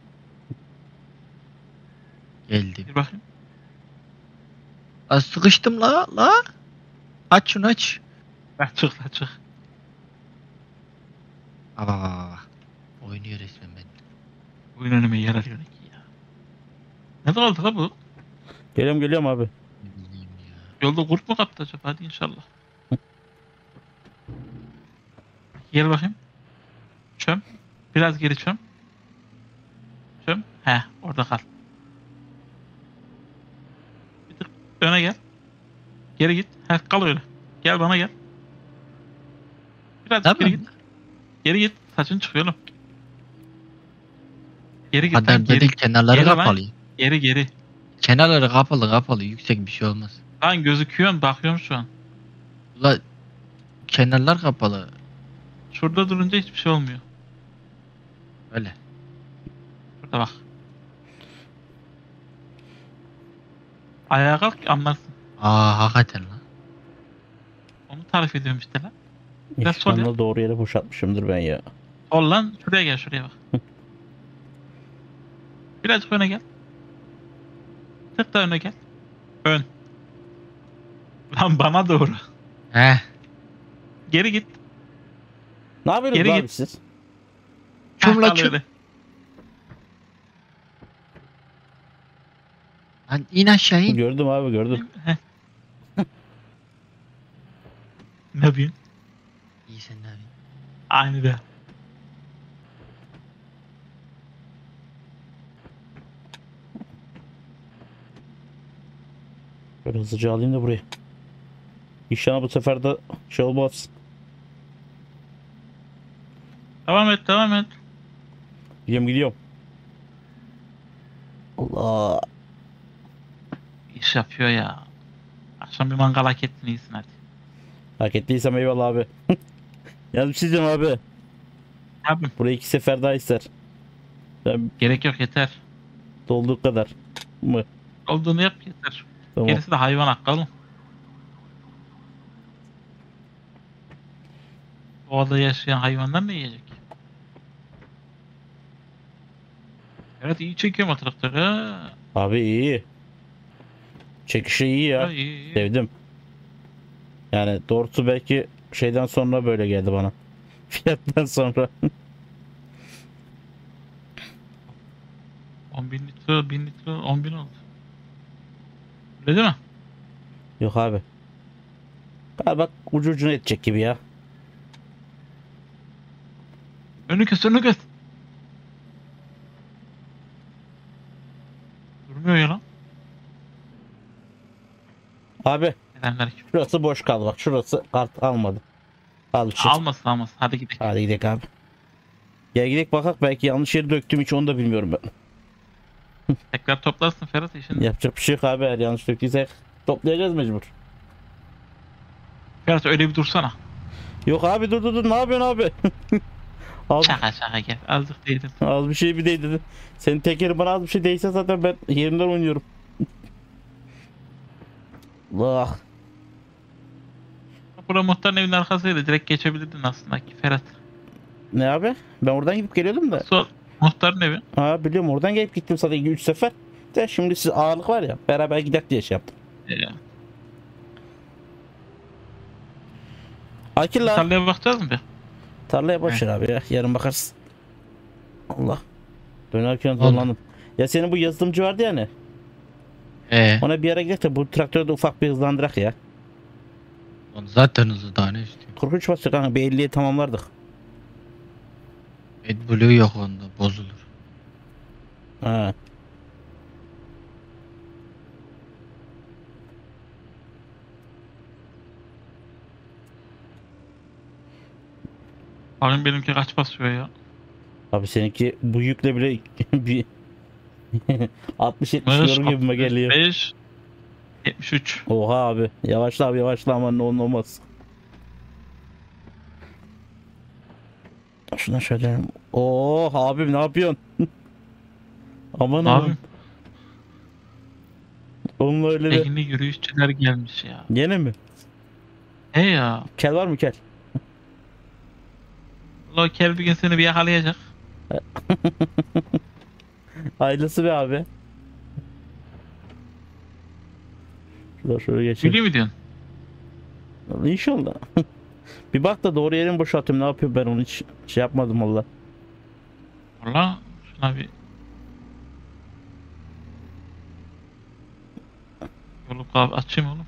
Speaker 2: Geldim.
Speaker 3: Bir bakayım.
Speaker 2: Az sıkıştım la. Aç şunu aç.
Speaker 3: Çık.
Speaker 2: Aa. Oynuyor resmen ben.
Speaker 3: Oyun önüme yer arıyor ki ya. Ne zaman oldu la bu?
Speaker 1: Geliyorum abi.
Speaker 2: Ne bileyim ya.
Speaker 3: Yolda kurt mu kaptı acaba? Hadi inşallah. Gel bakayım. Çöm. Biraz geri çöm. Çöm. He, orada kal. Bir tık öne gel. Geri git. He, kal öyle. Gel bana gel. Biraz
Speaker 2: Ne
Speaker 3: geri git.
Speaker 2: yapayım?
Speaker 3: Geri git. Saçın çıkıyor oğlum. Geri git.
Speaker 2: Kadar
Speaker 3: lan,
Speaker 2: da
Speaker 3: geri.
Speaker 2: değil kenarları
Speaker 3: Geri lan.
Speaker 2: kapalı.
Speaker 3: Geri.
Speaker 2: Kenarları kapalı yüksek bir şey olmaz.
Speaker 3: Lan gözüküyorsun. Bakıyorum şu an.
Speaker 2: Ula kenarlar kapalı.
Speaker 3: Şurada durunca hiçbir şey olmuyor.
Speaker 2: Öyle.
Speaker 3: Şurada bak. Ayağa kalk anlarsın.
Speaker 2: Aa hakikaten lan.
Speaker 3: Onu tarif ediyorum işte lan. Biraz sol
Speaker 1: İşmanla doğru yere boşaltmışımdır ben ya.
Speaker 3: Sol lan. Şuraya gel, şuraya bak. Birazcık öne gel. Tık da öne gel. Ön. Lan bana doğru.
Speaker 2: He.
Speaker 3: Geri git.
Speaker 1: Ne yapıyorsunuz
Speaker 3: Geri
Speaker 1: abi
Speaker 3: git.
Speaker 1: siz?
Speaker 2: Çumla
Speaker 3: Kal
Speaker 2: çum.
Speaker 3: öyle.
Speaker 2: Lan in aşağı in.
Speaker 1: Gördüm abi gördüm.
Speaker 3: Heh. Ne yapıyorsun?
Speaker 2: İyi sen ne yapıyorsun?
Speaker 3: Aynı da.
Speaker 1: Böyle hızlıca alayım da buraya. İnşallah bu sefer de şey olmaz.
Speaker 3: Devam et.
Speaker 1: Gidiyorum. Allah.
Speaker 3: İş yapıyor ya. Akşam bir mangal hak ettin, iyisin hadi.
Speaker 1: Hak ettiysem eyvallah abi. Yalnız bir şey diyeceğim abi.
Speaker 3: Abi
Speaker 1: Burayı 2 sefer daha ister. Ben
Speaker 3: gerek yok, yeter.
Speaker 1: Dolduğu kadar mı?
Speaker 3: Olduğunu yap yeter.
Speaker 1: Tamam.
Speaker 3: Gerisi de hayvan hakkı oğlum. Doğada yaşayan hayvanlar ne yiyecek? Evet iyi çekiyorum o traktörü. Ha.
Speaker 1: Abi iyi. Çekişi iyi ya.
Speaker 3: Ha, iyi, iyi.
Speaker 1: Sevdim. Yani doğrusu belki şeyden sonra böyle geldi bana. Fiyattan sonra.
Speaker 3: 10.000 litre, 1000 litre, 10.000 oldu. Öyle değil mi?
Speaker 1: Yok abi. Galiba ucu ucuna edecek gibi ya.
Speaker 3: Önü kes, önü kes. Durmuyor ya lan.
Speaker 1: Abi
Speaker 3: Neden garip?
Speaker 1: şurası boş kaldı bak. Şurası kart almadı. Al bir şey.
Speaker 3: Almasın almasın. Hadi gidelim.
Speaker 1: Hadi gidelim abi. Gel gidelim bakak, belki yanlış yere döktüm, hiç onu da bilmiyorum ben.
Speaker 3: Tekrar toplarsın Ferhat işini.
Speaker 1: Yapacak bir şey yok abi, eğer yanlış döktüysek toplayacağız mecbur.
Speaker 3: Ferhat öyle bir dursana.
Speaker 1: Yok abi, dur ne yapıyorsun abi? Az,
Speaker 3: Şaka gel. Azıcık değdin.
Speaker 1: az bir şey bir değdi. Senin tekerin bana az bir şey değse zaten ben yerimden oynuyorum. Allah.
Speaker 3: Bura muhtarın evinin arkasıydı. Direkt geçebilirdin aslında ki Ferhat.
Speaker 1: Ne abi? Ben oradan gidip geliyordum da.
Speaker 3: Sol muhtarın evi.
Speaker 1: Ha biliyorum, oradan gelip gittim zaten 2-3 sefer. De şimdi siz ağırlık var ya, beraber gidelim diye şey yaptım.
Speaker 3: Ee,
Speaker 1: Akil lan.
Speaker 3: tarlaya bakacağız mı bir?
Speaker 1: Tarlaya boş ver abi ya. Yarın bakarız. Allah. Dönerken
Speaker 2: Oldu.
Speaker 1: zorlandım. Ya senin bu yazılımcı vardı ya hani. Ona bir ara gidelim de bu traktörü de ufak bir hızlandırak ya.
Speaker 2: Onu zaten hızlı daha ne istiyor?
Speaker 1: 43 basacak kanka, bir 50'ye tamamlardık.
Speaker 2: AdBlue yok onda, bozulur.
Speaker 1: Ha.
Speaker 3: Bakın benimki kaç basıyor ya.
Speaker 1: Abi seninki bu yükle bile bir 60-70 yorum gibime geliyor.
Speaker 3: 5 73.
Speaker 1: Oha abi. Yavaşla abi, yavaşla, aman ne olur ne olmaz. Şuna şöyle. Oh abim, ne yapıyorsun? Aman
Speaker 3: Abi
Speaker 1: aman. Onunla öyle de.
Speaker 3: yeni yürüyüşçüler gelmiş ya.
Speaker 1: Gene mi?
Speaker 3: He ya.
Speaker 1: Kel var mı kel?
Speaker 3: Allah kel bir gün seni bir yakalayacak.
Speaker 1: Hayırlısı be abi. Şöyle geçelim.
Speaker 3: Gülüyor mu diyorsun?
Speaker 1: İnşallah. Bir bak da doğru yerini boşaltıyorum. Ne yapıyorum ben, onu hiç şey yapmadım valla.
Speaker 3: Valla şuna bir yolu açayım oğlum.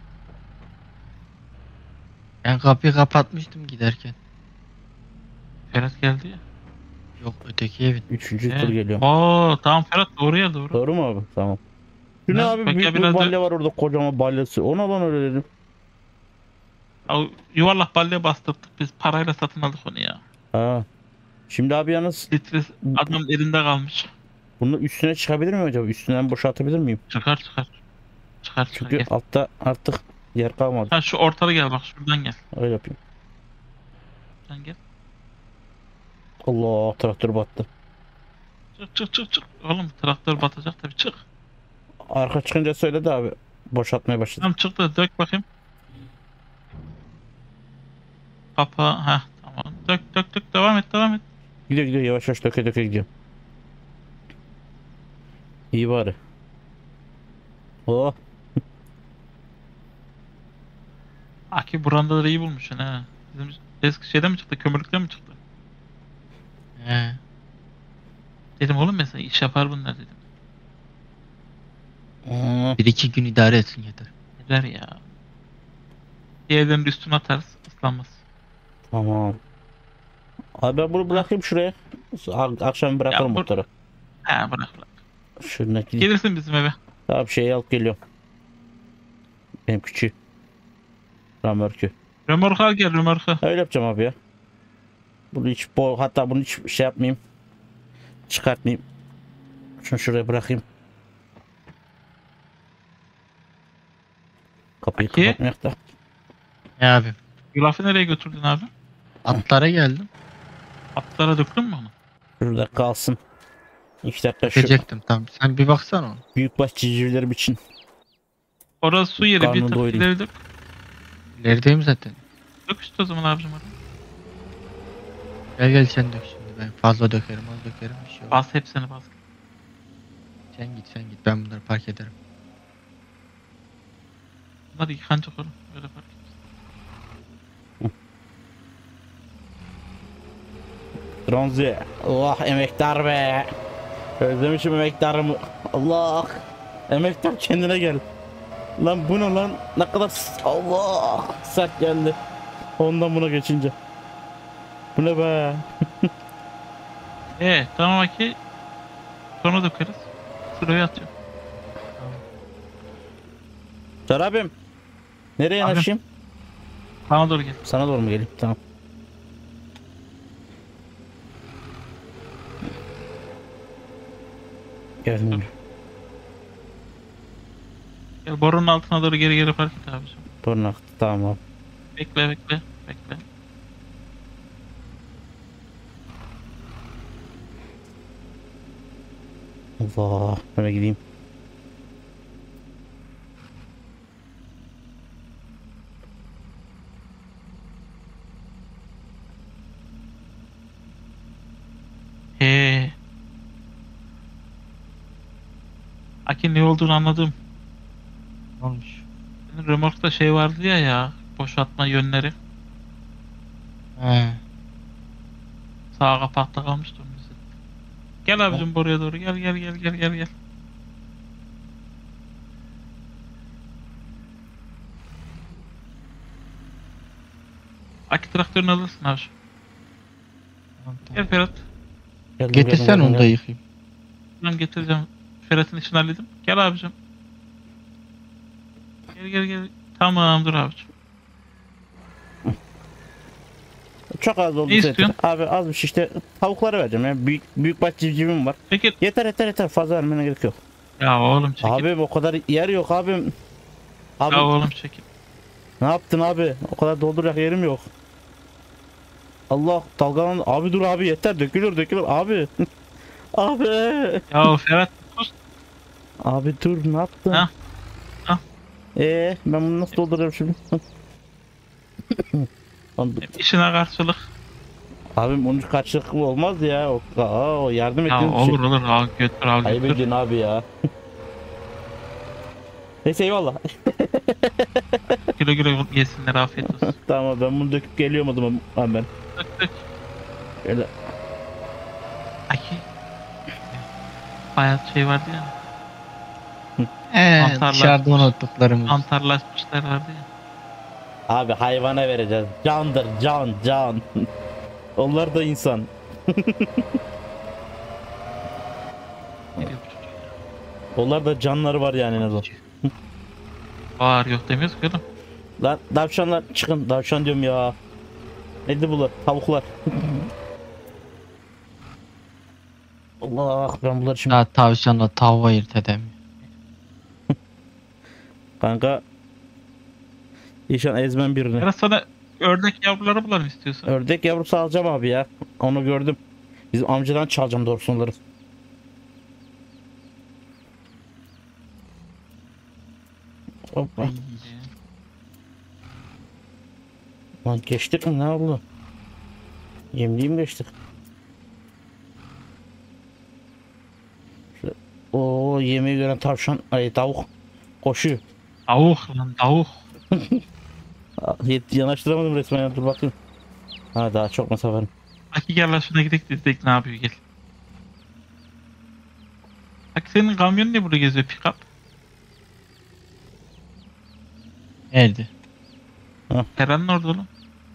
Speaker 2: Ben kapıyı kapatmıştım giderken.
Speaker 3: Ferhat geldi ya.
Speaker 2: Yok, öteki evin.
Speaker 1: Üçüncü
Speaker 3: He.
Speaker 1: tur geliyor.
Speaker 3: Oo tamam Ferhat doğru ya doğru.
Speaker 1: Doğru mu abi? Tamam. Şu ne
Speaker 3: Ne?
Speaker 1: abi?
Speaker 3: Bak ya
Speaker 1: Büyük bir
Speaker 3: biraz da-
Speaker 1: balya var orada, kocaman balyası. Ona lan öyle dedim.
Speaker 3: Ya, yuvarlak balya bastırdık biz parayla satın aldık onu ya.
Speaker 1: Ha. Şimdi abi yalnız
Speaker 3: Litresi adam elinde kalmış.
Speaker 1: bunun üstüne çıkabilir miyim acaba? Üstünden boşaltabilir miyim?
Speaker 3: Çıkar. Çıkar
Speaker 1: Çünkü
Speaker 3: gel.
Speaker 1: altta artık yer kalmadı.
Speaker 3: Ha şu ortada gel bak şuradan gel.
Speaker 1: Öyle yapayım.
Speaker 3: Şuradan gel.
Speaker 1: Allah, traktör battı.
Speaker 3: Çık. Oğlum traktör batacak tabii çık.
Speaker 1: Arka çıkınca söyledi abi. Boşaltmaya başladı.
Speaker 3: Tamam çıktı dök bakayım. Kapağı ha tamam. Dök devam et.
Speaker 1: Gidiyor yavaş yavaş döke gidiyor. İyi bari. Oh.
Speaker 3: Aki burandaları iyi bulmuşsun ha. Bizim eski şeyden mi çıktı kömürlükten mi çıktı?
Speaker 2: He.
Speaker 3: Dedim oğlum mesela iş yapar bunlar dedim.
Speaker 1: Hmm.
Speaker 2: 1-2 gün idare etsin yeter.
Speaker 3: Neler ya. Diğerlerinin üstüne atarız ıslanmaz.
Speaker 1: Tamam. Abi ben bunu bırakayım şuraya. Akşam bırakalım
Speaker 3: Ya bu-
Speaker 1: motoru.
Speaker 3: Ha bırak.
Speaker 1: Şuna gideyim.
Speaker 3: Gelirsin bizim eve.
Speaker 1: Abi şeyi alıp geliyorum. Benim küçüğü. Ramörkü.
Speaker 3: Römorku al gel römorku.
Speaker 1: Öyle yapacağım abi ya. Bunu hiç hatta bunu hiç şey yapmayayım. Çıkartmayayım. Şunu şuraya bırakayım. Kapıyı
Speaker 3: Peki.
Speaker 1: kapatmayak da.
Speaker 2: Ne abi?
Speaker 3: Yulafı nereye götürdün abi?
Speaker 2: Atlara geldim.
Speaker 3: Atlara döktün mü onu?
Speaker 1: Şurada kalsın. 2 dakika şu
Speaker 2: Diyecektim tam. Sen bir baksana ona.
Speaker 1: büyükbaş civcivlerim için.
Speaker 3: Orası su yeri, bir
Speaker 1: Karnını
Speaker 3: tık
Speaker 1: doyurayım.
Speaker 3: ileri dök.
Speaker 2: İlerideyim zaten.
Speaker 3: Dök işte o zaman abicim oraya.
Speaker 2: Gel gel sen dök şimdi. Ben fazla dökerim az dökerim bir şey yok.
Speaker 3: Bas hepsini bas.
Speaker 2: Sen git ben bunları park ederim.
Speaker 3: Bunlar yıkanacak oğlum. Öyle fark et.
Speaker 1: Bronzi. Allah emektar be. Özlemişim emektarımı. Allah. Emektar kendine gel. Lan bu ne lan? Ne kadar Allah sert geldi. Ondan buna geçince. Bu ne be?
Speaker 3: Tamam Aki. Sonra dökeriz. Şuraya atacağım.
Speaker 1: Sarabim. Nereye
Speaker 3: Abim.
Speaker 1: yanaşayım?
Speaker 3: Bana doğru gel.
Speaker 1: Sana doğru mu geleyim? Tamam. Geldim.
Speaker 3: Gel borunun altına doğru geri park et abicim.
Speaker 1: Tornak. Tamam abi.
Speaker 3: Bekle. Bekle.
Speaker 1: Allah. Hemen gideyim.
Speaker 3: Aki ne olduğunu anladım.
Speaker 2: Ne olmuş?
Speaker 3: Senin römorkta şey vardı ya boşaltma yönleri.
Speaker 2: He.
Speaker 3: Sağ kapakta kalmıştı onu bize. Gel abicim buraya doğru gel. Aki traktörünü alırsın abi.
Speaker 2: Tamam,
Speaker 3: Gel
Speaker 2: tamam.
Speaker 3: Ferhat.
Speaker 1: Geldim,
Speaker 2: Getirsen
Speaker 1: geldim,
Speaker 2: onu da
Speaker 1: geldim.
Speaker 2: yıkayayım.
Speaker 3: Ben getireceğim. Ferhat'ın işini halledim. Gel abicim. Gel. Tamam dur abicim.
Speaker 1: Çok az oldu
Speaker 3: Ne
Speaker 1: zaten.
Speaker 3: istiyorsun?
Speaker 1: Abi az bir şey işte tavuklara vereceğim ya. Büyük baş civcivim var.
Speaker 3: Çekil.
Speaker 1: Yeter fazla vermene gerek yok.
Speaker 3: Ya oğlum çekil.
Speaker 1: Abim o kadar yer yok abim. Abi
Speaker 3: Ya oğlum çekil.
Speaker 1: ne yaptın abi? O kadar dolduracak yerim yok. Allah dalgalan. Abi dur abi yeter dökülür abi. Abi.
Speaker 3: Ya Ferhat sus.
Speaker 1: Abi dur ne yaptın?
Speaker 3: Ha, ha.
Speaker 1: Ben bunu nasıl dolduracağım şimdi? Lan dur.
Speaker 3: İşine karşılık.
Speaker 1: Abim 13 kaçlık olmaz ya. O yardım
Speaker 3: Ya
Speaker 1: ettiğin bir
Speaker 3: olur
Speaker 1: şey.
Speaker 3: olur al götür al
Speaker 1: Ayıp
Speaker 3: götür.
Speaker 1: ediyorsun abi ya. Neyse eyvallah.
Speaker 3: Güle güle yesinler afiyet olsun.
Speaker 1: Tamam ben bunu döküp geliyorum o zaman ben.
Speaker 3: Dök.
Speaker 1: Öyle.
Speaker 3: Aki. Bayağı şey vardı ya. Mantarlar.
Speaker 2: Dışarıda unuttuklarımız.
Speaker 3: Mantarlaşmışlar vardı ya.
Speaker 1: Abi hayvana vereceğiz. Candır can. Onlar da insan.
Speaker 3: Ne diyor bu çocuk ya?
Speaker 1: Onlar da canları var yani en azından.
Speaker 3: Var yok demiyoruz ki oğlum.
Speaker 1: Lan davşanlar çıkın. Davşan diyorum ya. Neydi bunlar? Tavuklar. Allah ben bunları şimdi
Speaker 2: Daha tavşanla tavuğu ayırt edemiyor.
Speaker 1: kanka İnşallah ezmem birini.
Speaker 3: Biraz sana ördek yavruları bulalım istiyorsan.
Speaker 1: Ördek yavrusu alacağım abi ya. Onu gördüm. Bizim amcadan çalacağım doğrusu onları. Hoppa. Lan geçtik mi ne oldu? Yemliği mi geçtik? O yemeği gören tavşan, ay tavuk koşuyor.
Speaker 3: Tavuk lan tavuk.
Speaker 1: Yanaştıramadım resmen ya dur bakayım. Ha daha çok mesafe var.
Speaker 3: Aki gel lan şuna gidelim dedik ne yapıyor gel. Aki senin kamyon ne burada geziyor pick up?
Speaker 2: Nerede?
Speaker 3: Kerem'in orada oğlum.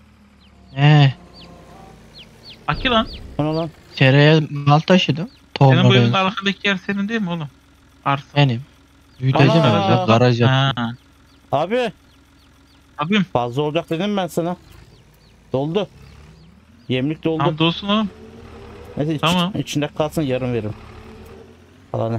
Speaker 3: Aki lan.
Speaker 1: Ona lan.
Speaker 2: Seraya mal taşıdım.
Speaker 3: Senin bu evin
Speaker 2: Tohumları
Speaker 3: arkadaki yer senin değil mi oğlum? Arsa.
Speaker 2: benim. Büyüteceğim
Speaker 1: Ana!
Speaker 2: herhalde. Garaj yap.
Speaker 3: Ha.
Speaker 1: Abi
Speaker 3: Abim
Speaker 1: fazla olacak dedim ben sana. Doldu. Yemlik doldu.
Speaker 3: tam dolsun oğlum.
Speaker 1: Neyse
Speaker 3: Tamam.
Speaker 1: içinde kalsın yarın veririm. Kalanı.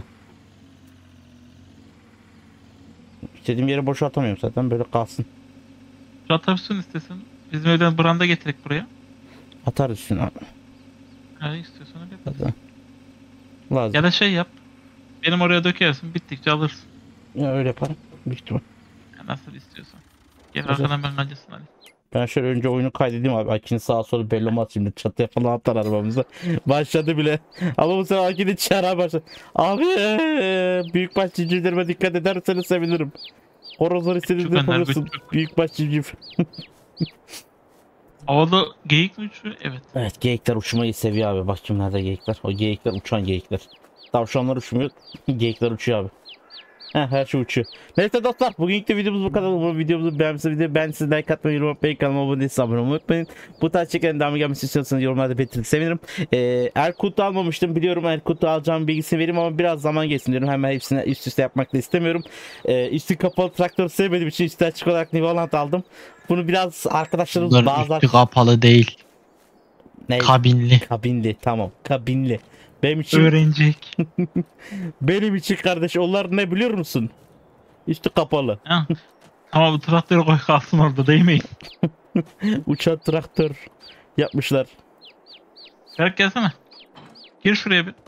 Speaker 1: İstediğim yeri boşaltamıyorum zaten böyle kalsın.
Speaker 3: Şu atarsın istesin. Bizim evden branda getirek buraya.
Speaker 1: Atar üstüne.
Speaker 3: Ha istiyorsan öyle yap.
Speaker 1: Zaten. Lazım.
Speaker 3: Ya da şey yap. Benim oraya dökersin. Bittikçe alırsın.
Speaker 1: Ya öyle yaparım. Büyük ihtimal.
Speaker 3: Ya nasıl istiyorsan. Gel
Speaker 1: Güzel.
Speaker 3: arkadan ben kancasını alayım.
Speaker 1: Ben şöyle önce oyunu kaydedeyim abi. Akini sağa sola belli olmaz şimdi. Çatıya falan atar arabamıza. Başladı bile. Ama bu sefer Akini çağıra başladı. Abi büyükbaş civcivlerime dikkat ederseniz sevinirim. Horozlar istediğinde
Speaker 3: Küçük anlar,
Speaker 1: yapabilirsin.
Speaker 3: küçük.
Speaker 1: Büyükbaş civciv.
Speaker 3: Havada geyik mi uçuyor? Evet.
Speaker 1: Evet, geyikler uçmayı seviyor abi. Bak kim nerede geyikler. O geyikler uçan geyikler. Tavşanlar uçmuyor. Geyikler uçuyor abi. Her şey uçuyor. Neyse dostlar, bugünkü de videomuz bu kadar. Umarım videomuzu beğenmişsiniz. Ben size like atmayı, yorum atmayı, kanalıma abone değilseniz abone olmayı unutmayın. Bu tarz çeken devamı gelmesi istiyorsanız yorumlarda belirtin, sevinirim. Erkut'u almamıştım. Biliyorum Erkut'u alacağım bilgisini vereyim ama biraz zaman geçsin diyorum. Hemen hepsini üst üste yapmak da istemiyorum. Üstü kapalı traktörü sevmediğim için üstü açık olarak New Holland aldım. Bunu biraz arkadaşlarımız
Speaker 2: Bunların
Speaker 1: bazı...
Speaker 2: üstü kapalı değil.
Speaker 1: Ne?
Speaker 2: Kabinli.
Speaker 1: Kabinli, tamam, kabinli. Benim için
Speaker 3: Öğrenecek.
Speaker 1: benim için kardeş, onlar ne biliyor musun? Üstü kapalı.
Speaker 3: Ha. Ama bu traktörü koy kalsın orada değmeyin.
Speaker 1: Uçan traktör yapmışlar.
Speaker 3: Berk gelsene. Gir şuraya bir.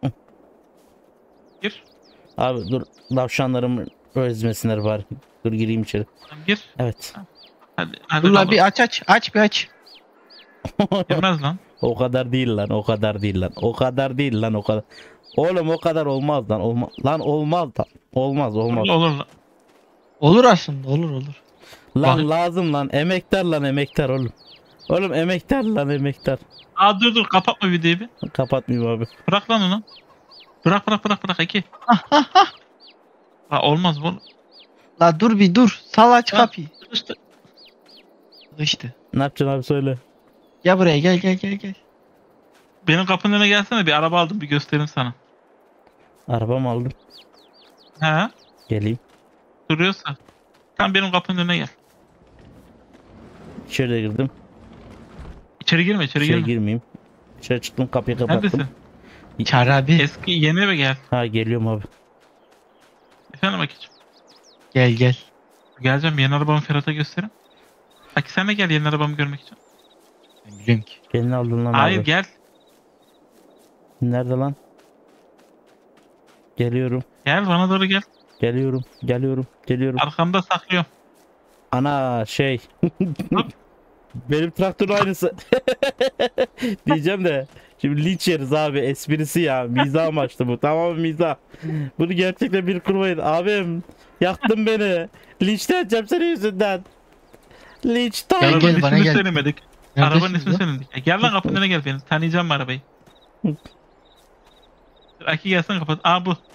Speaker 3: Gir.
Speaker 1: Abi dur, tavşanlarımı özmesinler bari. Dur gireyim içeri.
Speaker 3: Tamam, gir.
Speaker 1: Evet.
Speaker 3: Hadi
Speaker 2: Dur la
Speaker 3: kaldır.
Speaker 2: bir aç bir aç.
Speaker 3: Girmez lan.
Speaker 1: O kadar değil lan, o kadar değil lan. O kadar değil lan, o kadar. Oğlum o kadar olmaz lan. Lan olmaz lan. Olmaz.
Speaker 3: Olur lan.
Speaker 2: Olur aslında olur.
Speaker 1: Lan
Speaker 3: Bak.
Speaker 1: lazım lan. Emektar lan, emektar oğlum. Oğlum emektar lan, emektar.
Speaker 3: Aa dur kapatma videoyu bir.
Speaker 1: Kapatmayayım abi.
Speaker 3: Bırak lan onu. Bırak iki. Ha, olmaz bu.
Speaker 2: La dur bir dur. Sal aç
Speaker 3: Ha.
Speaker 2: kapıyı.
Speaker 3: İşte.
Speaker 2: İşte.
Speaker 1: Ne yapacaksın abi, söyle.
Speaker 2: Ya buraya gel.
Speaker 3: Benim kapının önüne gelsene, bir araba aldım, bir göstereyim sana.
Speaker 1: Araba mı aldın?
Speaker 3: He?
Speaker 1: Geleyim.
Speaker 3: Duruyorsa. Sen benim kapının önüne gel.
Speaker 1: İçeri girdim.
Speaker 3: İçeri girme.
Speaker 1: İçeri girmeyeyim. İçeri çıktım, kapıyı kapattım.
Speaker 3: Neredesin?
Speaker 2: Çağrı abi.
Speaker 3: Eski yeni eve gel.
Speaker 1: Ha, geliyorum abi.
Speaker 3: Efendim Aki'cim.
Speaker 2: Gel.
Speaker 3: Geleceğim, yeni arabamı Ferhat'a göstereyim. Aki sen de gel yeni arabamı görmek için.
Speaker 2: Ben biliyorum ki.
Speaker 1: Beni aldın lan
Speaker 3: Hayır
Speaker 1: abi.
Speaker 3: gel.
Speaker 1: Nerede lan? Geliyorum.
Speaker 3: Gel bana doğru gel.
Speaker 1: Geliyorum.
Speaker 3: Arkamda saklıyorum.
Speaker 1: Ana şey. Benim traktörün aynısı. Diyeceğim de. Şimdi linç yeriz abi. Esprisi ya. Mizah amaçlı bu. Tamam, mizah. Bunu gerçekten bir kurmayın. Abim. Yaktın beni. Linçleneceğim senin yüzünden. Linç
Speaker 2: Gel,
Speaker 1: time.
Speaker 3: Arabanın
Speaker 2: bana
Speaker 3: ismini
Speaker 2: gel.
Speaker 3: söylemedik.
Speaker 2: Neredesiniz
Speaker 3: Arabanın ismini
Speaker 2: lan?
Speaker 3: söylemedik. Gel lan kapının önüne gel, beni tanıyacağım mı arabayı? Dur, Aki gelsin kapat. Aa bu.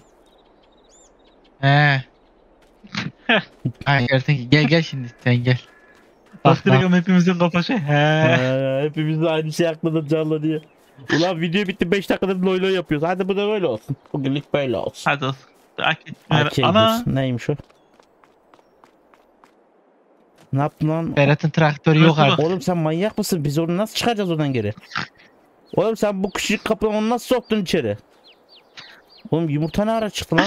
Speaker 2: He. Ay gerçekten gel şimdi sen gel.
Speaker 3: Bak direkt hepimizin kafası.
Speaker 1: Hepimiz de aynı şey aklında canlanıyor. Ulan video bitti, 5 dakikadır loy loy yapıyoruz. Hadi bu da böyle olsun. Bugünlük böyle olsun.
Speaker 3: Hadi olsun. Aki.
Speaker 1: Arkeydir.
Speaker 3: Ana.
Speaker 1: Neymiş o? Ne yaptın lan?
Speaker 2: Berat'ın traktörü yok
Speaker 3: Bak.
Speaker 2: artık.
Speaker 1: Oğlum sen manyak mısın? Biz onu nasıl çıkaracağız oradan geri? Oğlum sen bu küçük kapıdan onu nasıl soktun içeri? Oğlum yumurta ne ara çıktı lan?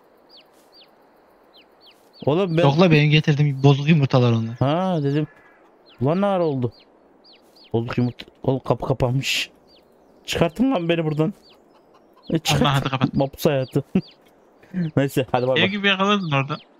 Speaker 1: Oğlum ben...
Speaker 2: Yok la benim getirdiğim bozuk yumurtalar onlar.
Speaker 1: Ha dedim. Ulan ne ara oldu? Bozuk yumurta. Oğlum kapı kapanmış. Çıkartın lan beni buradan.
Speaker 3: Allah
Speaker 1: Çıkart.
Speaker 3: hadi kapat.
Speaker 1: Mapus hayatı. Neyse hadi bay
Speaker 3: Ev
Speaker 1: bay.
Speaker 3: gibi yakaladın orada.